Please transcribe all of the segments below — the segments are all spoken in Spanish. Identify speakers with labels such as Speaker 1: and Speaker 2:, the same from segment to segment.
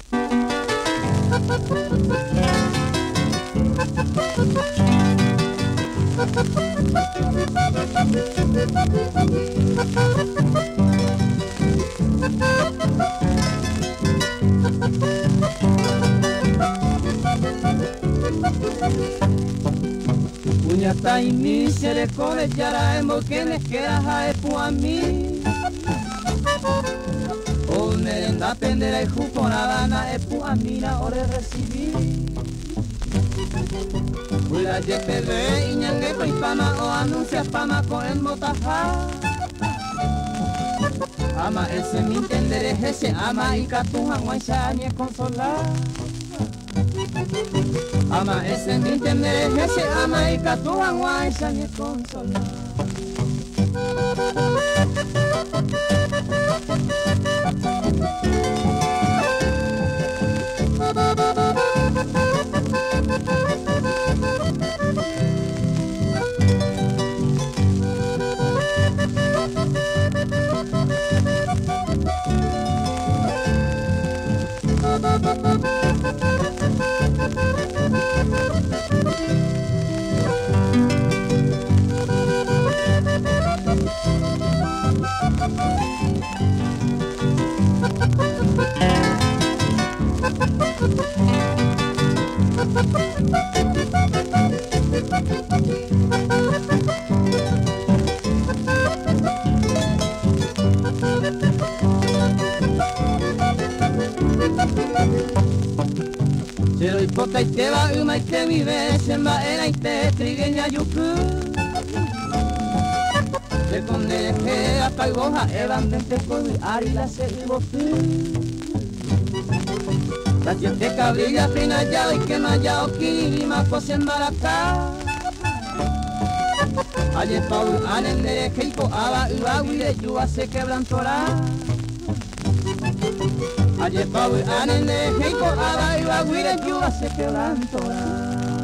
Speaker 1: Punyata imi sere kole jara emo kene kera hae puami. O merenda pendera y juco navana e puamina ore recibí. Huila yepele iñangue koi pama o anuncia pama con el motaja. Ama ese mi entendere ese ama y catuja guancha ni consolar. Ama ese mi entendere ese ama y catuja guancha ni consolar. Pero hipota y te va uma y te vive, semba era y te trigueña yuku. Te conde que apa y boja, evandente con el ari la se y bofu. La gente cabrilla fina ya y que maya o kiri mako semba acá. Aye Paul anendere que hipo aba uba wile yuwa se quebrantora. Aye Paul anendere que hipo aba uba wile yuwa se quebrantora.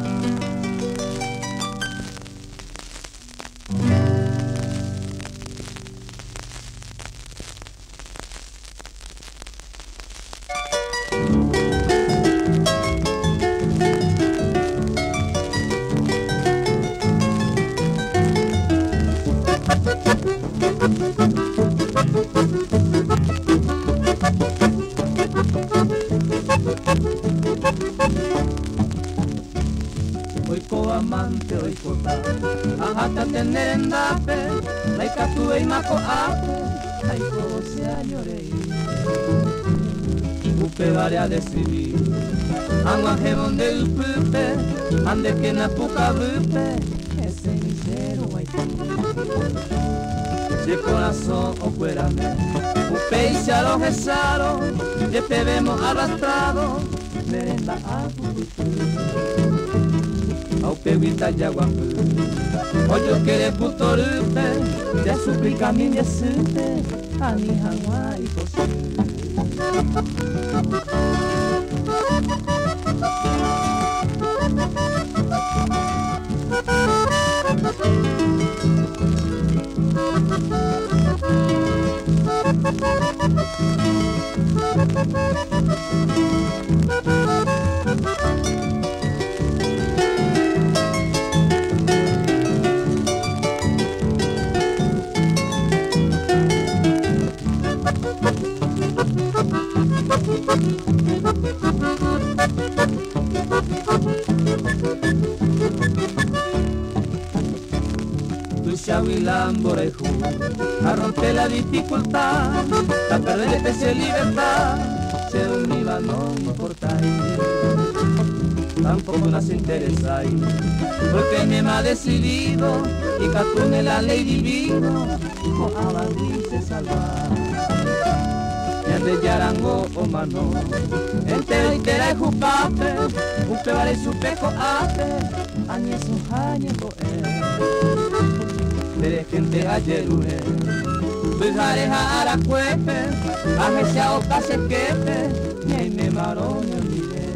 Speaker 1: Oiko amante oikota, ajata tener endape, laika tuve y mako ape, aiko se añorei. Upe varia decidir, angua jebonde upupe, ande que na puka bupe, ese misero Haití. De corazón o cuérame, upe y se alojesaron, ya te vemos arrastrado, merenda a Aupeguita yaguapu, oyo quiere putorupe, ya suplica mi yesute, a mi jangua y cosu. Lamboreju, a romper la dificultad, a perder la especie de libertad, ser un viva no importáis, tampoco nos interesáis, porque me ha decidido y catune la ley divina, o abadí salvar. De yarango o mano, entera y tera y jupape, un pebare y su peco ape, añe su añe Tere gente ayer ure, bujare a aracuepe, aje o case quepe, ni me marón me olvidé.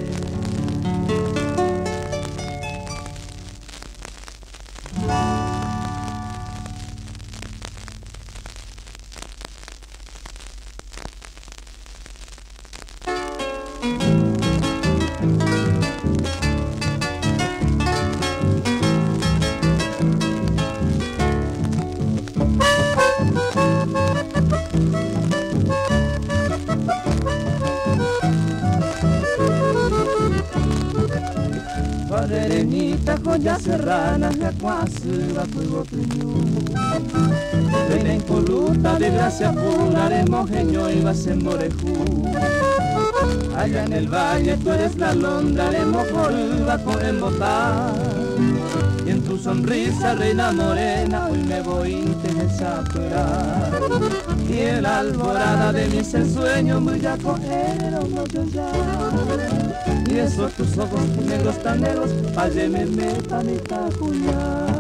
Speaker 1: Maderenita, joya serrana, quase va fuego peñú. Reina impoluta de gracia pura, de mojeño y vas en morejú. Allá en el valle tú eres la alondra de mojoruba con embotar. Y en tu sonrisa, reina morena, hoy me voy a interesar. Y en la alborada de mis ensueños voy a coger el ya. Y esos tus ojos negros tan negros, allí me meta mi tacuña.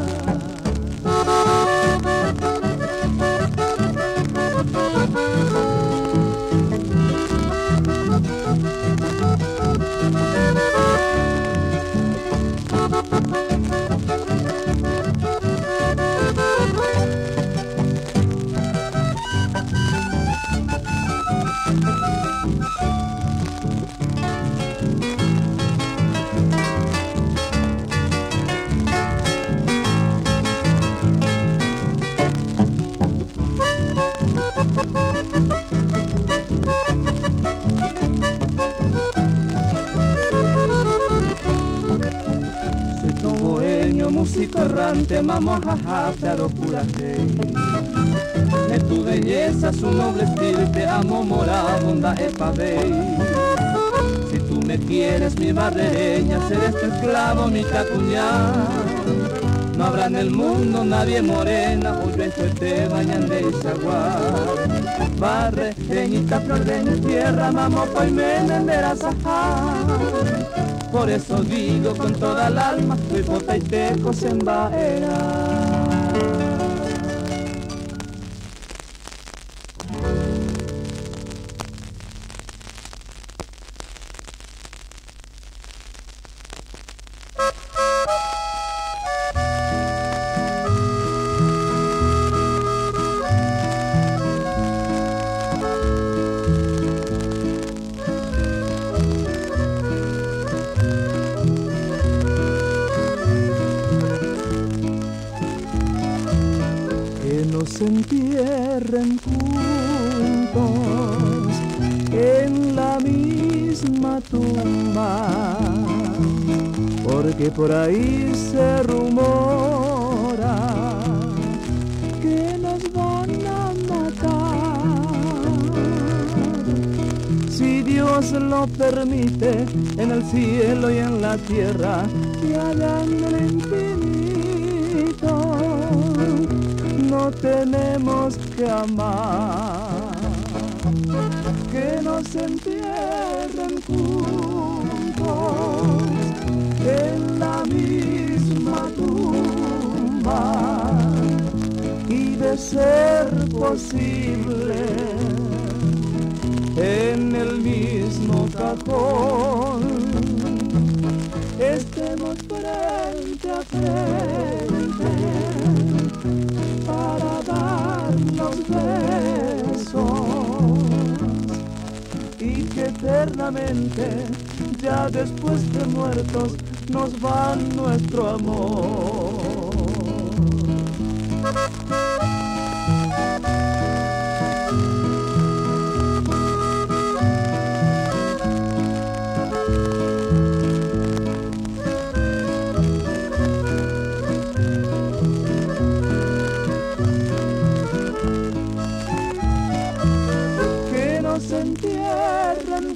Speaker 1: Músico errante, mamo jaja, pero curate. De tu belleza, su noble estirpe, amo morabunda epavey. Si tú me quieres, mi barrereña, seré tu esclavo, mi tacuñá. No habrá en el mundo nadie morena, hoy te bañan de Isaguar. Barrereñita, flor de mi tierra, mamo, hoy me venderás ajá. Por eso digo con toda el alma, soy bota y teco en baera. Se entierren juntos en la misma tumba, porque por ahí se rumora que nos van a matar. Si Dios lo permite, en el cielo y en la tierra y allá en el infinito, no tenemos que amar, que nos entierren juntos en la misma tumba, y de ser posible en el mismo cajón estemos frente a frente para darnos besos, y que eternamente, ya después de muertos, nos va nuestro amor. Se entierran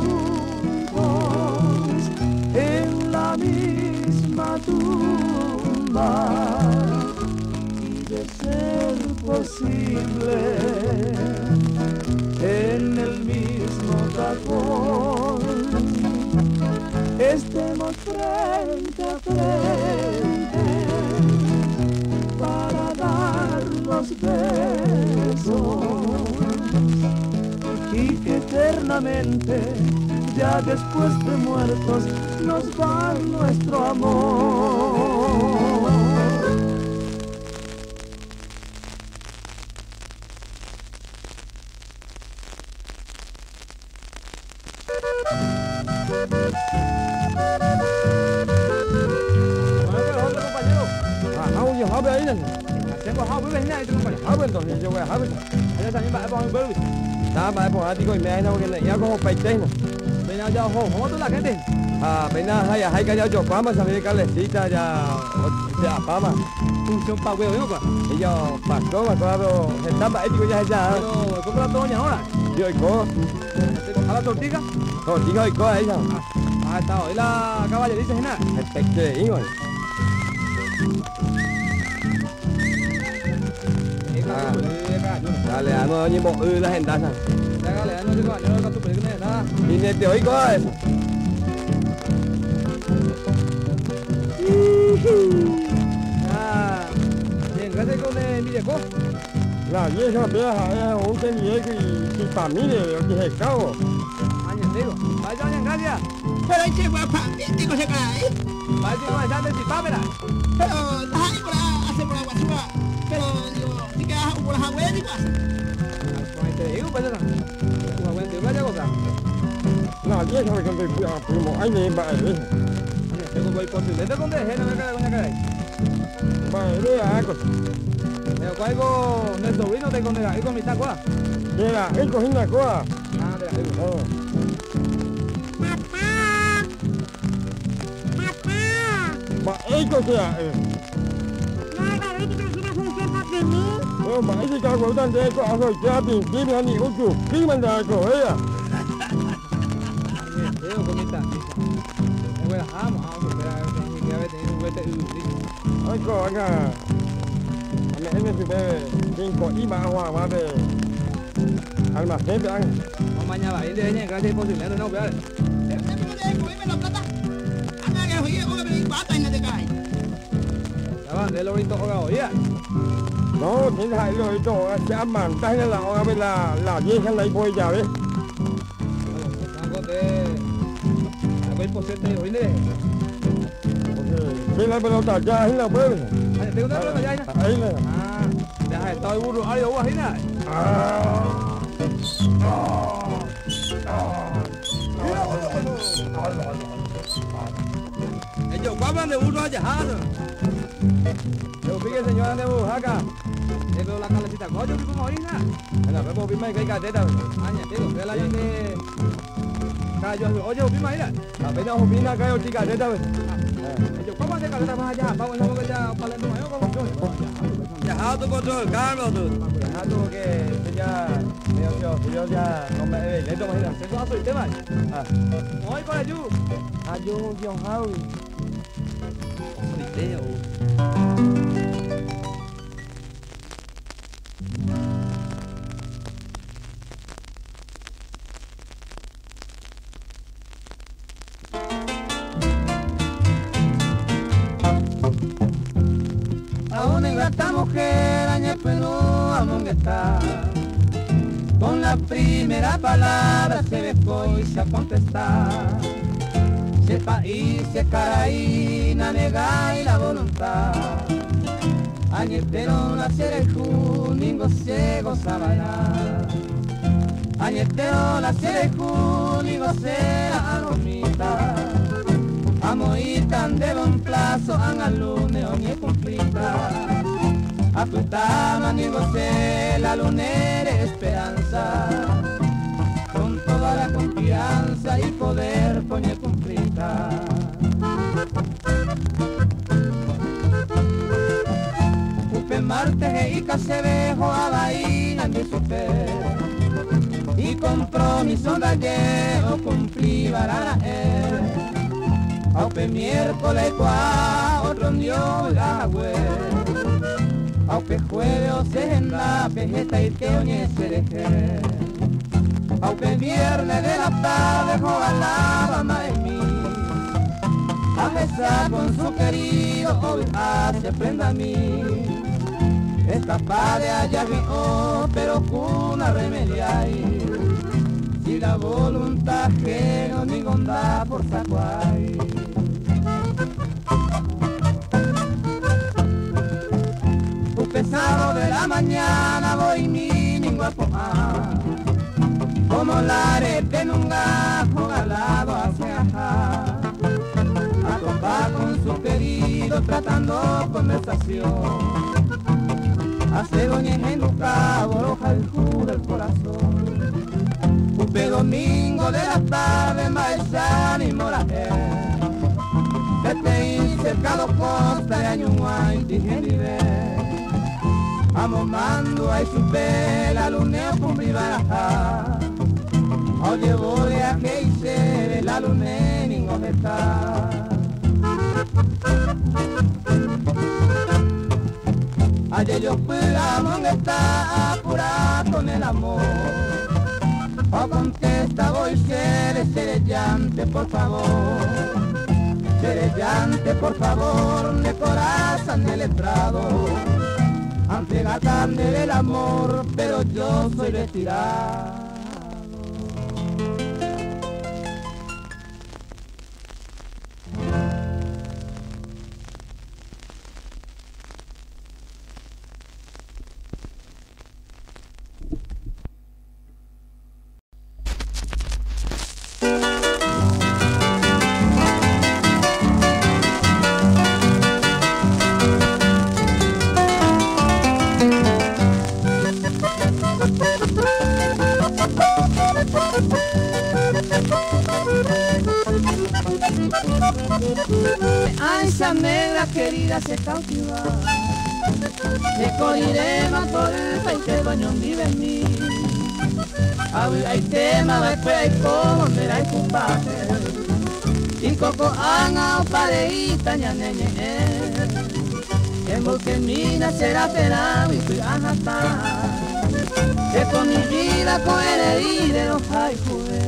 Speaker 1: juntos en la misma tumba, y de ser posible en el mismo cajón estemos frente a frente para darnos besos, y que eternamente, ya después de muertos, nos va nuestro amor.
Speaker 2: Tengo hao với này tôi phải hao bên rồi thì tôi hao bên. Anh ta những bạn bọn bơi. Ta bạn bọn đi coi mẹ nào cái này có phải tên. Bây giờ giờ hồ tôi là cái gì? Apenas hay que ya yo pama, sabe calecita ya sea pama.
Speaker 1: Un chon pa huevo, ¿no?
Speaker 2: Y yo pasó, claro, está ético ya ya.
Speaker 1: Pero compra doña ahora.
Speaker 2: Yo y co.
Speaker 1: ¿A la tortilla?
Speaker 2: Tortilla y co ahí ya.
Speaker 1: Ah, está hoy la caballeriza en nada.
Speaker 2: Este ingo. Dale, ano ni bộ là hiện tại sao?
Speaker 1: Dale, ano chứ gọi nó tụi cái này đó.
Speaker 2: Đi nè tiểu ấy coi.
Speaker 1: Nhìn cái con này bây giờ có.
Speaker 2: Là như sao bây giờ hổ cái gì cái phạm mỹ này cái hệ cao.
Speaker 1: Anh nhìn thấy rồi. Bài cho nhận cái gì à?
Speaker 3: Pero hay que guapa, ¿qué cosa cae?
Speaker 1: Bài cho ngoài ra đây chỉ ba bên này.
Speaker 3: Pero hay por hacer por la basura. Pero digo, si que por la abuela ni pasa.
Speaker 1: Ngoài thế yếu bây giờ nào. Ngoài quen tiếng cái gì cả.
Speaker 2: Là như sao cái bị một anh này bại đấy.
Speaker 1: Tengo voy por tu dedo con de no me cae con la
Speaker 2: Bại đấy à con.
Speaker 1: Pero cuaigo no es sobrino de con ahí con mi taco.
Speaker 2: Đây là ít có hình là có à.
Speaker 1: Ah, de ahí.
Speaker 2: Bà ấy có kìa. Bà ấy thì cao của tân thế có rồi gia đình kiếm anh đi uống chủ kiếm anh ra của ấy à.
Speaker 1: Tengo con mi taco. Bueno, vamos, espera, que a ver tener un huete
Speaker 2: Anh có anh à. Mẹ anh thì về nhưng có ý bà hòa mà về. Anh mà hết anh.
Speaker 1: mañana va a ir de ella, gracias por decirle, no, vean.
Speaker 3: Usted me lo deja comerme la plata. Anda que oye, oye, me bata y no te cae.
Speaker 1: Ya va, de lo bonito, oiga.
Speaker 2: Đó, hiện tại rồi chỗ sẽ mảng tay là ở bên là gì sang lấy bôi vào đấy.
Speaker 1: Hago el posete hoy de.
Speaker 2: Bên này bên ta ra hết là bơi.
Speaker 1: Tengo una pelota ya.
Speaker 2: Ấy là.
Speaker 1: Ah, deja de estar burro, ahí vos ahí nada. Ellos hablan de burro allá. Yo fíjese señora de Oaxaca. Le veo la calecita. Coño, vi como orina. Mira, vemos vi más que hay cadeta. Aña, tío, ve la de Cayo, oye, vi más ira.
Speaker 2: Apenas opina que hay otra cadeta.
Speaker 1: Ellos cómo hace caleta más allá. Vamos a ver ya para el nuevo como ya tu control, Carlos, tú.
Speaker 2: Ya tuvo que ya yo ya no me le tomo ira.
Speaker 1: Se va a soltar más. Hoy para yo.
Speaker 2: Ayo, Dios hao.
Speaker 1: Aún en esta mujer añe pelo amongueta. Con la primera palabra se besó y se a contestar. Se país, se caraína, nega y la voluntad. Añetero nacer el juningo se gozaba. Añetero nacer el juningo se la aromita. Amo ir tan de buen plazo, an lunes o ni cumplita. A tu tama ni goce la lunera esperanza. Con toda la confianza y poder poner cumplita. Upe martes y casebejo a vaina en mi super. Y compromiso de ayer o cumplí varana Aupe miércoles qua otro dios la web. Aupe jueves o senda pejeta y te oñe sereje. Aupe viernes de la tarde joda la mamá de mí. A besar con su querido hoy hace prenda a mí. Esta padre allá vio pero cuna remedia y si la voluntad que no ni gonda por sacuay. Un pesado de la mañana voy mi mingo a pomar. Como la arete en un gajo galado hacia ajá. A topar con su querido tratando conversación. Hace doña en Lucas, boroja el jugo del corazón. Upe domingo de la tarde, maestra y moraje. Calo costa de año guay, dije libre. Amo mando a su pela, luneo con mi baraja. Oye, voy a que hice la luna en está. Ayer yo pueda está apurado con el amor. O contesta voy ser llante por favor. Llante por favor, de corazón el estrado. Ante la carne del amor, pero yo soy retirado. Ancha negra querida se cautiva, te corriremos por el país baño vive en mí. Hay tema, después hay como, mira hay compadre. Y coco anga o pareita ñaneñe. En bosque mina será pelado y fui a jatar. Que con mi vida con el herida los hay jugué.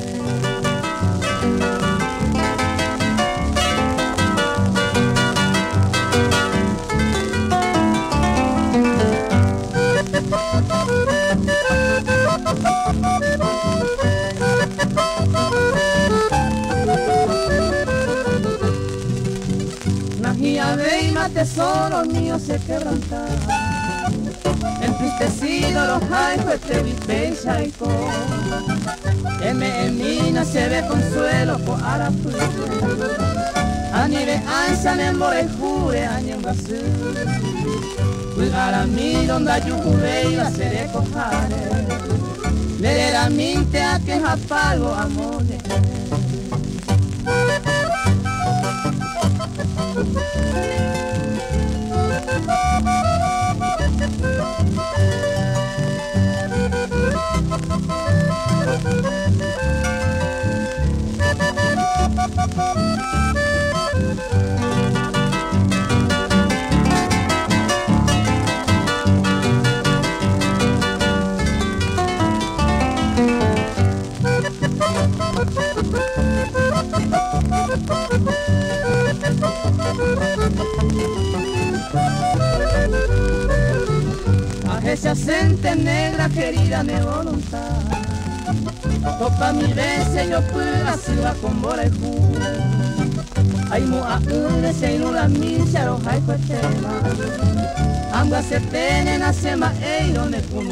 Speaker 1: Najía ve y mate solo mío se quebranta. Entristecido los hay fue te viste y chaico. En mina se ve consuelo por arapu. Anive ansa nembore jure añen basú. Cuidara mi donde yo jugué y la seré cojare. Le era minte a que japago amore. Esa sente negra querida de voluntad. Topa mi vez yo pueda siga con bola y ju. Ay mo a un se inula mi se arroja y cuetema. Ambas se tenen a sema eiro ne como.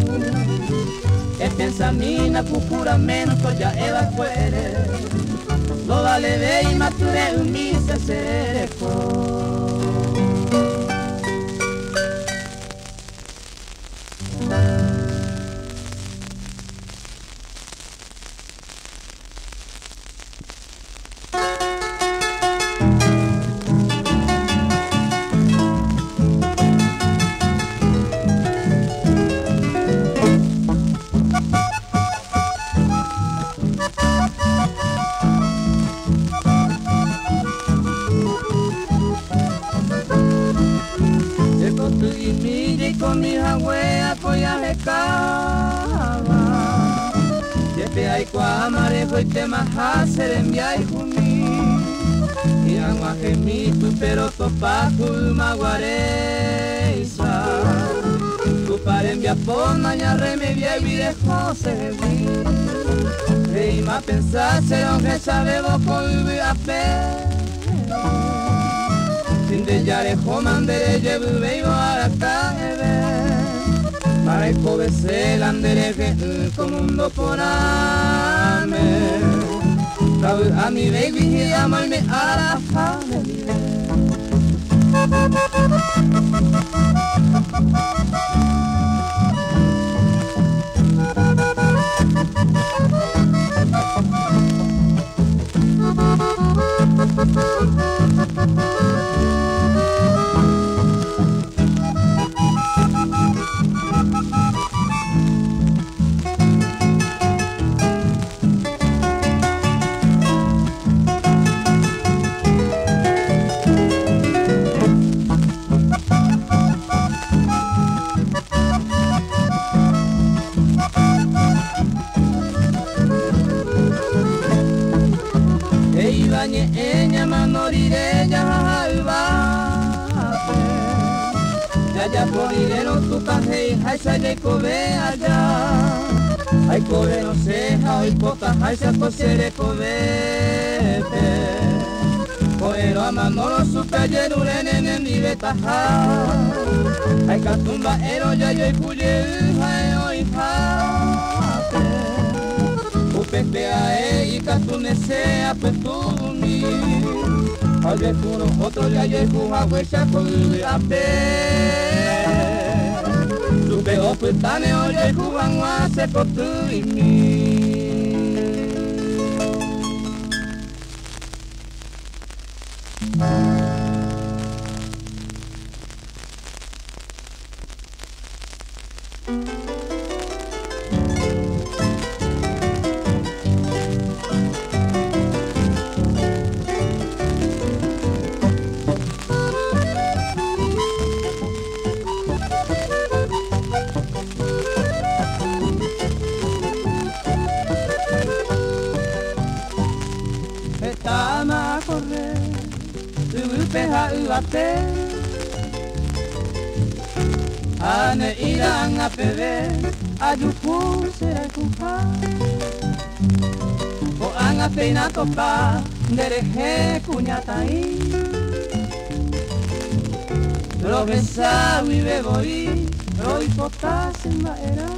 Speaker 1: El pensamiento cucuramento ya evacuere. Lo vale de y mature un mi se seco. Con mi jagüea coya de cava. Yepe ay cuamarejo y te majaser en viay jumi. Y agua gemitu pero topacu maguareisa. Tu pare en viapona ya remedia y videjo se vi. Rey ma pensar será que sabe boco y a pe. Sin de yarejo mandere llevo veigo a la calle. Para el cobece la andereje como un do por ame. A mi baby y amo y me a la familia. Dañe ella moriré ya albape. Ya moriré tu paje y se le cobe allá. Ay cobe no seja hoy pota ay se cosere cobete. Coero a manolo su calle urenen mi betaja. Ay catumba ero ya yo y cuye ay hoy pate. Upepe a y catume sea pues tú mi. Oye uno otro ya yo y cuja huecha con a Supe opetane oye kuban wa se potu imi. Estama a correr, upeha uate. Ane irán a pever, ayuku será kupa. O an a peina topa, dereje cuñatai. Lo besa y beboi, roi potas en maera.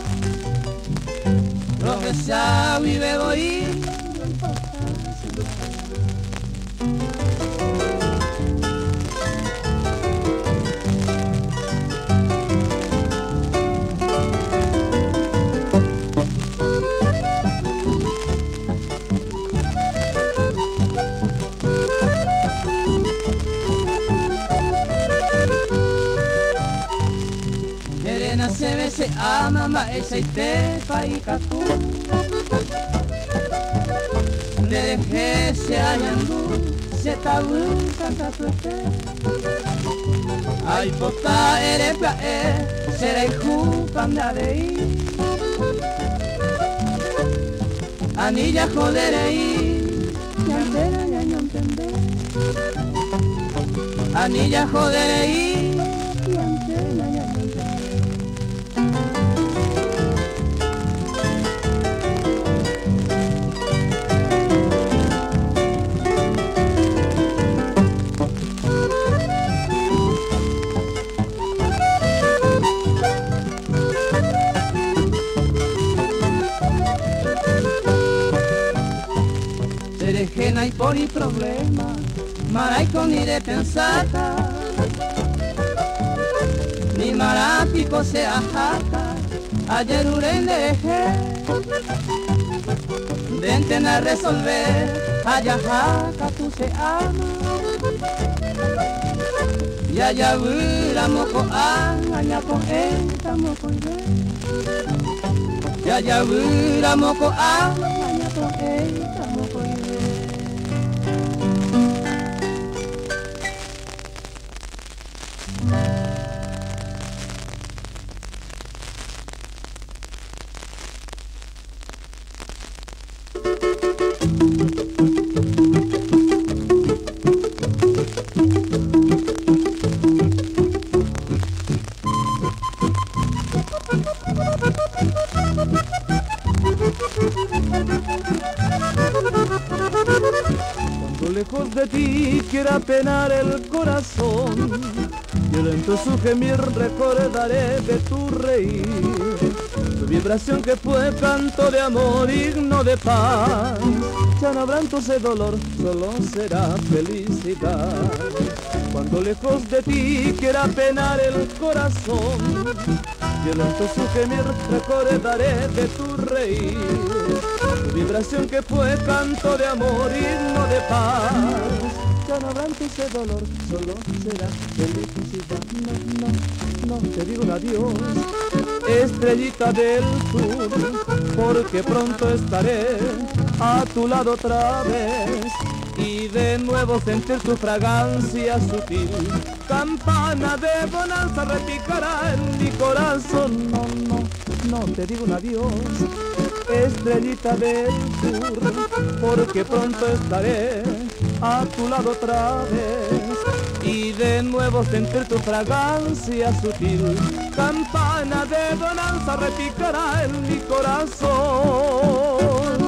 Speaker 1: Lo besa y beboi. Se ve se ama ma esa y te pa y catu. Le dejé se ayandu se tabu tanta tuete. Ay pota ere pa será hijo panda de i. Anilla jodere i. Yantera ya no entendé. Anilla jodere i. Yantera ya no entendé. Serejena y por y problema, maraico ni de pensata, ni marapico se ajaca, ayer uren dejé, venten a resolver, allá jaca tú se ama, y allá vira moco allá con esta moco y allá vira moco allá con esta moco Cuando lejos de ti quiera penar el corazón, violento su gemir recordaré de tu reír, tu vibración que fue canto de amor digno de paz. Ya no habrá entonces dolor, solo será felicidad. Cuando lejos de ti quiera penar el corazón, violento su gemir recordaré de tu reír, tu vibración que fue canto de amor digno de paz. Ya no habrá entonces dolor, solo será felicidad. No te digo un adiós, estrellita del sur, porque pronto estaré a tu lado otra vez y de nuevo sentir tu fragancia sutil. Campana de bonanza repicará en mi corazón. No te digo un adiós, estrellita del sur, porque pronto estaré a tu lado otra vez y de nuevo sentir tu fragancia sutil. Campana de bonanza repicará en mi corazón.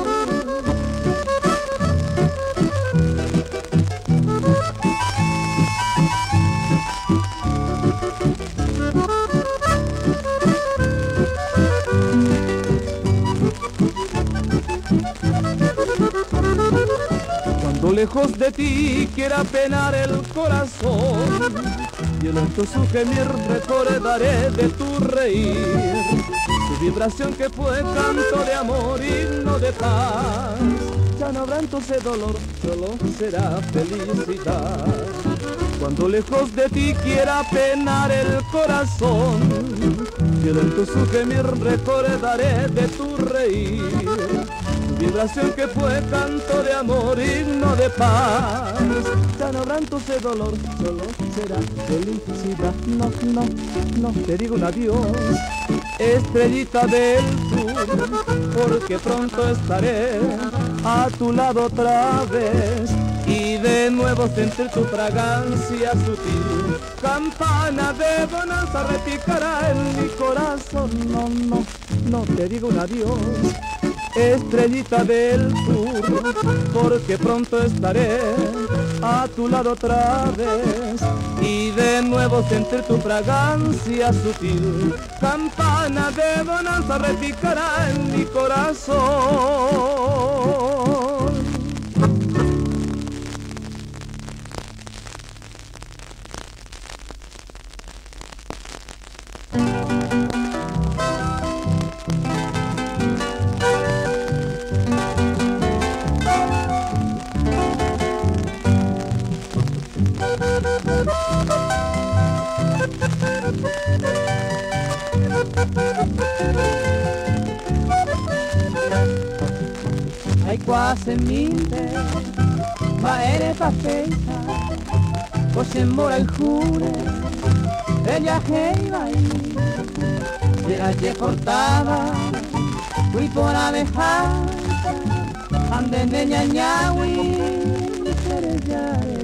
Speaker 1: Cuando lejos de ti quiera penar el corazón, violento su gemir recordaré de tu reír, tu vibración que fue canto de amor, himno de paz. Ya no habrá entonces dolor, solo será felicidad. Cuando lejos de ti quiera penar el corazón, violento su gemir recordaré de tu reír, vibración que fue canto de amor, himno de paz. Ya no habrá entonces dolor, solo será felicidad. No, no, no te digo un adiós, estrellita del sur, porque pronto estaré a tu lado otra vez y de nuevo sentir tu fragancia sutil. Campana de bonanza repicará en mi corazón. No, no, no te digo un adiós, estrellita del sur, porque pronto estaré a tu lado otra vez y de nuevo sentir tu fragancia sutil. Campana de bonanza repicará en mi corazón. Ai quase minte, ma ere papeita, così mora il cure, ella che iba ahí, era que cortaba, fui por abejar, ande de ñañahui, sereyare.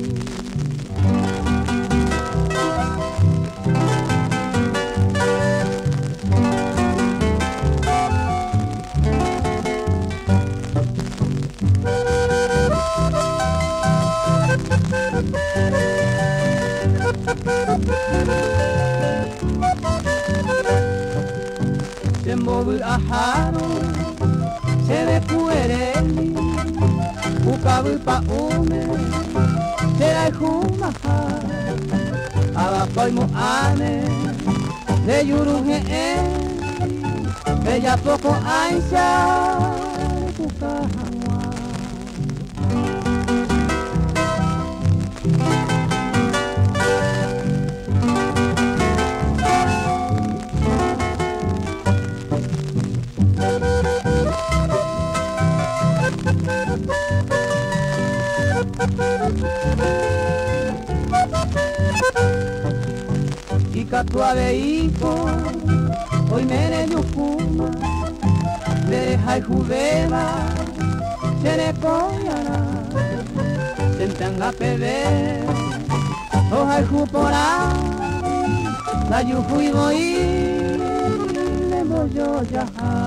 Speaker 1: Sembobul aharo, se de puereli, ukabul pa ume, se da jumaha, abakoi mo ane, de yuruge ella poco aisha, kukahawa. Ikatua hijo, hoy mere yukuma, deja y jubeba, se le coyara, se entanga pebe, hoja y jupora, la yuju y voy, le voy yo ya.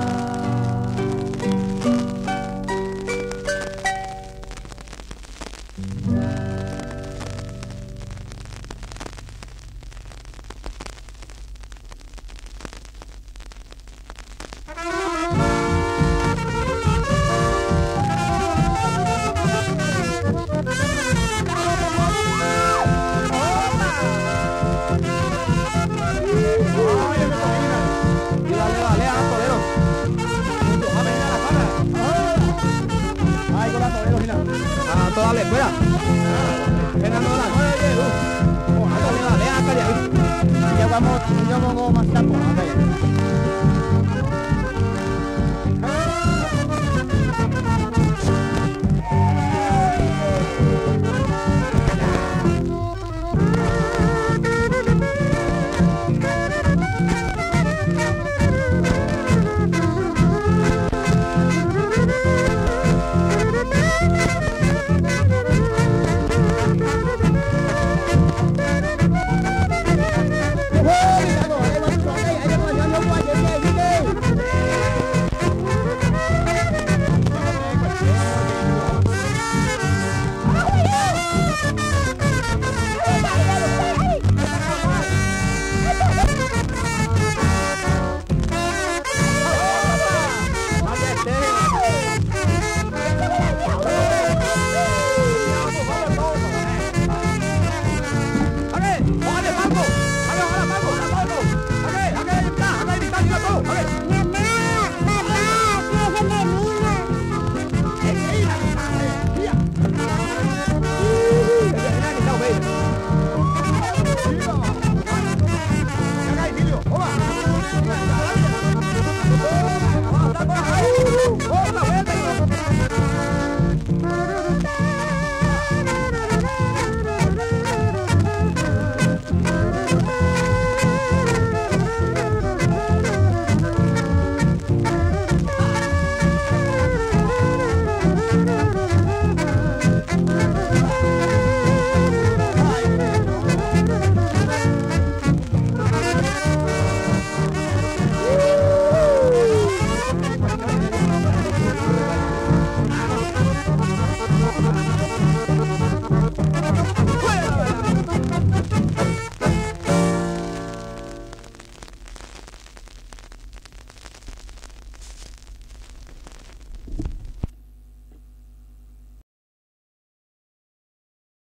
Speaker 1: Dale, fuera. Ven a no la ya vamos más tiempo.